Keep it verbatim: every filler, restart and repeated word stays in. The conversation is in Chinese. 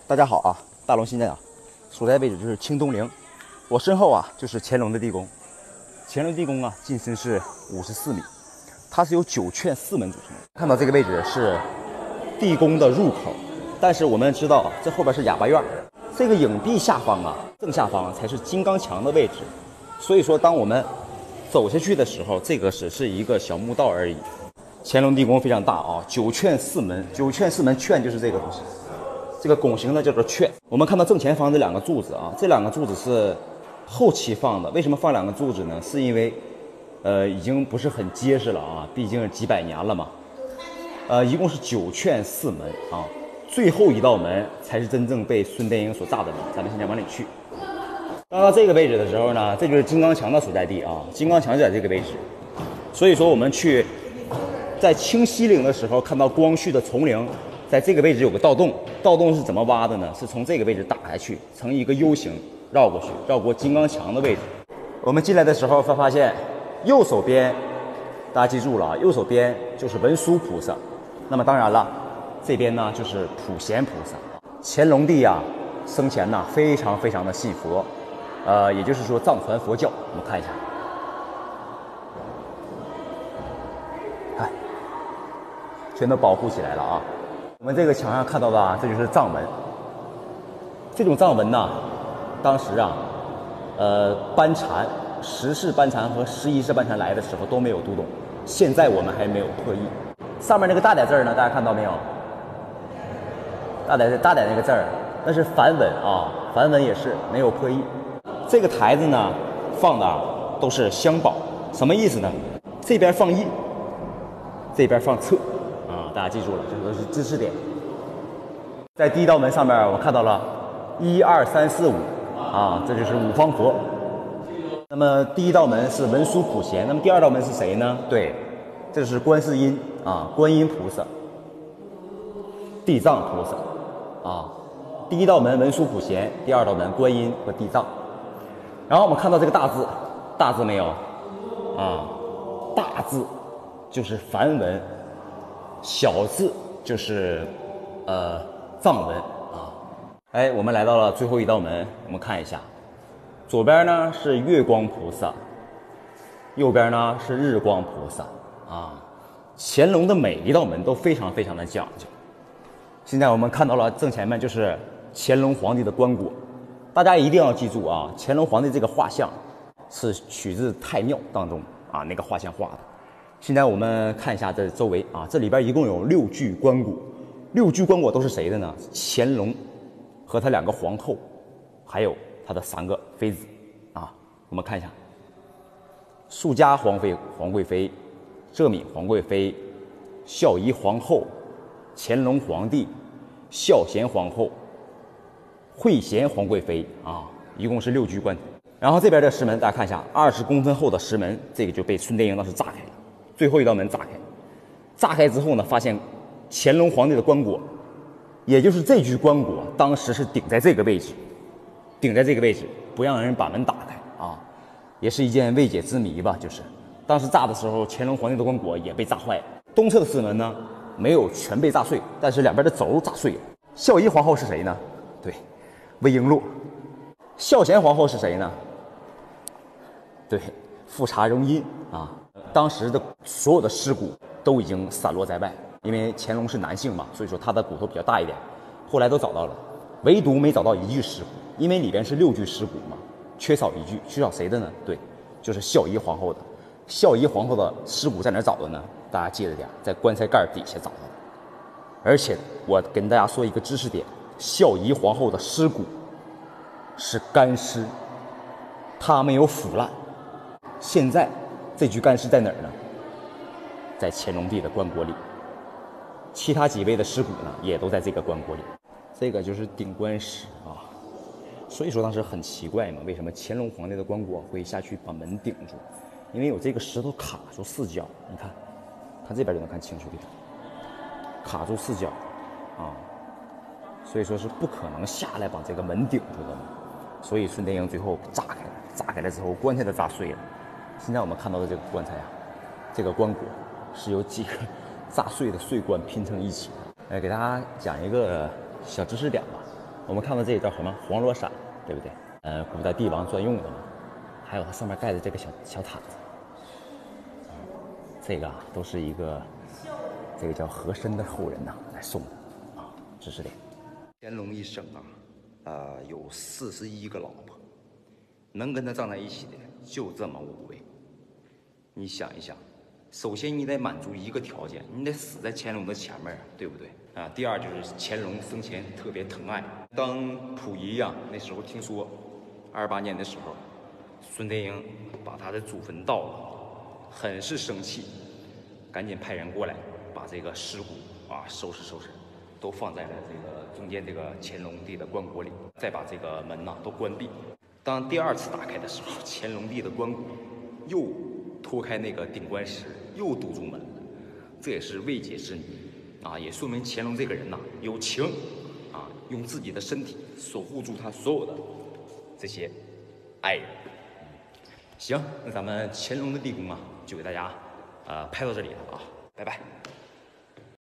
大家好啊，大龙现在啊，所在位置就是清东陵，我身后啊就是乾隆的地宫。乾隆地宫啊，进深是五十四米，它是由九券四门组成的。看到这个位置是地宫的入口，但是我们知道啊，这后边是哑巴院，这个影壁下方啊，正下方才是金刚墙的位置。所以说，当我们走下去的时候，这个只是一个小墓道而已。乾隆地宫非常大啊，九券四门，九券四门，券就是这个东西。这个拱形呢叫做券。我们看到正前方这两个柱子啊，这两个柱子是后期放的。为什么放两个柱子呢？是因为，呃，已经不是很结实了啊，毕竟是几百年了嘛。呃，一共是九券四门啊，最后一道门才是真正被孙殿英所炸的门。咱们现在往里去。刚到这个位置的时候呢，这就是金刚墙的所在地啊，金刚墙就在这个位置。所以说我们去在清西陵的时候看到光绪的从陵。在这个位置有个盗洞，盗洞是怎么挖的呢？是从这个位置打下去，呈一个 U 型绕过去，绕过金刚墙的位置。我们进来的时候会发现，右手边，大家记住了啊，右手边就是文殊菩萨。那么当然了，这边呢就是普贤菩萨。乾隆帝啊，生前呢非常非常的信佛，呃，也就是说藏传佛教。我们看一下，看，全都保护起来了啊。我们这个墙上看到的啊，这就是藏文。这种藏文呢，当时啊，呃，班禅、十世班禅和十一世班禅来的时候都没有读懂，现在我们还没有破译。上面那个大点字呢，大家看到没有？大点大点那个字儿，那是梵文啊，梵文也是没有破译。这个台子呢，放的啊都是香宝，什么意思呢？这边放印，这边放册。啊，大家记住了，这都是知识点。在第一道门上面，我看到了一二三四五啊，这就是五方佛。那么第一道门是文殊普贤，那么第二道门是谁呢？对，这是观世音啊，观音菩萨、地藏菩萨啊。第一道门文殊普贤，第二道门观音和地藏。然后我们看到这个大字，大字没有啊？大字就是梵文。小字就是，呃，藏文啊。哎，我们来到了最后一道门，我们看一下，左边呢是月光菩萨，右边呢是日光菩萨啊。乾隆的每一道门都非常非常的讲究。现在我们看到了正前面就是乾隆皇帝的棺椁，大家一定要记住啊，乾隆皇帝这个画像是取自太庙当中啊那个画像画的。现在我们看一下这周围啊，这里边一共有六具棺椁，六具棺椁都是谁的呢？乾隆和他两个皇后，还有他的三个妃子啊。我们看一下，肃嘉皇妃、皇贵妃、浙闽皇贵妃、孝仪皇后、乾隆皇帝、孝贤皇后、惠贤皇贵妃啊，一共是六具棺材。然后这边的石门，大家看一下，二十公分厚的石门，这个就被孙殿英当时炸开了。最后一道门炸开，炸开之后呢，发现乾隆皇帝的棺椁，也就是这具棺椁，当时是顶在这个位置，顶在这个位置，不让人把门打开啊，也是一件未解之谜吧。就是当时炸的时候，乾隆皇帝的棺椁也被炸坏了。东侧的四门呢，没有全被炸碎，但是两边的轴炸碎了。孝仪皇后是谁呢？对，魏璎珞。孝贤皇后是谁呢？对，富察容音啊。当时的所有的尸骨都已经散落在外，因为乾隆是男性嘛，所以说他的骨头比较大一点。后来都找到了，唯独没找到一具尸骨，因为里边是六具尸骨嘛，缺少一具，缺少谁的呢？对，就是孝仪皇后的。孝仪皇后的尸骨在哪找的呢？大家记着点，在棺材盖底下找到的。而且我跟大家说一个知识点，孝仪皇后的尸骨是干尸，她没有腐烂。现在这具干尸在哪儿呢？在乾隆帝的棺椁里，其他几位的尸骨呢，也都在这个棺椁里。这个就是顶棺石啊，所以说当时很奇怪嘛，为什么乾隆皇帝的棺椁会下去把门顶住？因为有这个石头卡住四角，你看，看这边就能看清楚一点，卡住四角啊，所以说是不可能下来把这个门顶住的嘛。所以孙殿英最后炸开了，炸开了之后，棺材都炸碎了。现在我们看到的这个棺材啊，这个棺椁是由几个炸碎的碎棺拼成一起的。呃，给大家讲一个小知识点吧。 我们看到这个叫什么黄罗伞，对不对？呃，古代帝王专用的嘛。还有它上面盖的这个小小毯子，这个啊都是一个这个叫和珅的后人呐、啊、来送的啊知识点。乾隆一生啊，呃有四十一个老婆，能跟他站在一起的就这么五位。你想一想，首先你得满足一个条件，你得死在乾隆的前面，对不对啊？第二就是乾隆生前特别疼爱。当溥仪呀、啊、那时候听说二八年的时候，孙殿英把他的祖坟盗了，很是生气，赶紧派人过来把这个尸骨啊收拾收拾。都放在了这个中间这个乾隆帝的棺椁里，再把这个门呐、啊、都关闭。当第二次打开的时候，乾隆帝的棺椁又脱开那个顶棺石，又堵住门了。这也是未解之谜啊，也说明乾隆这个人呐、啊、有情啊，用自己的身体守护住他所有的这些爱人。行，那咱们乾隆的地宫啊，就给大家呃拍到这里了啊，拜拜。